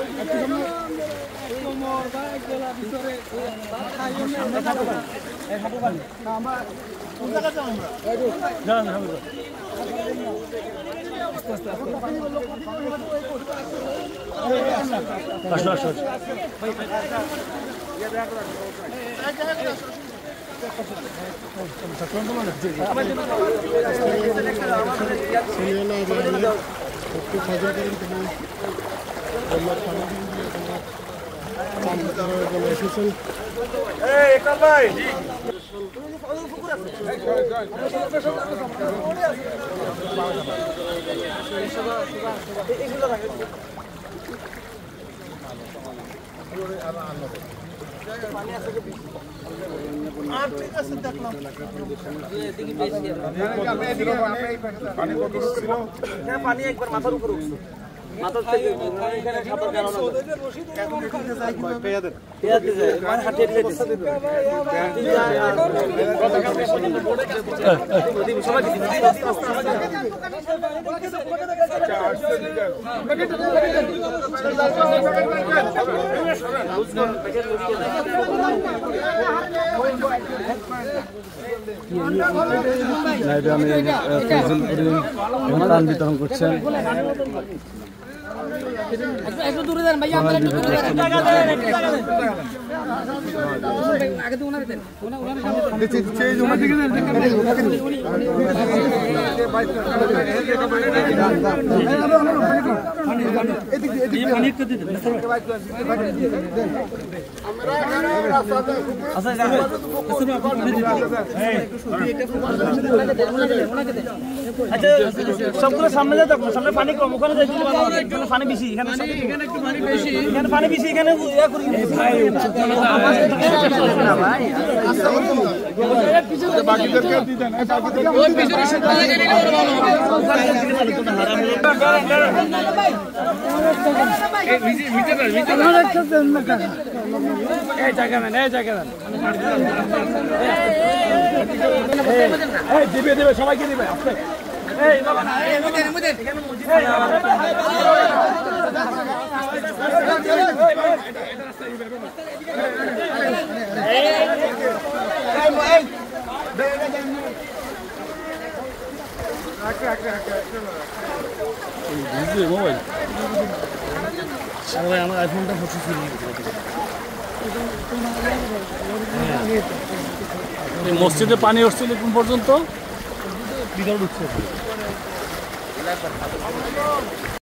পানি একবার মাথার উপরে উঠছে মাথার থেকে এখানে সাপের কারণে পেঁয়াজ দিতে মানে হাঁটিয়ে দিয়ে দিচ্ছে বিতরণ করছেন একটু দূরে দেন ভাইয়া আপনারা একটু দূরে দেন আগে তো ওনারে দেন ওনার দিকে দেন পানি একটু দিতে দেন আচ্ছা সবগুলো সামনে যাও তখন সামনে পানি কম ওখানে যাই পানি বেশি এখানে একটু পানি বেশি এখানে পানি বেশি এখানে ইয়া করি ভাই বাকিদেরকে দিতেন ওই পিছনে সেটা লাগিয়ে নিলে ভালো এই জায়গা না এই জায়গা না এই দিবে সবাইকে দিবে আপনি এই বাবা না এই মুদে এখানে মসজিদ মোবাইল আমার আইফোনটা ফটো ছিল মসজিদে পানি উঠছিল কোন পর্যন্ত ভিতরে ঢুকছে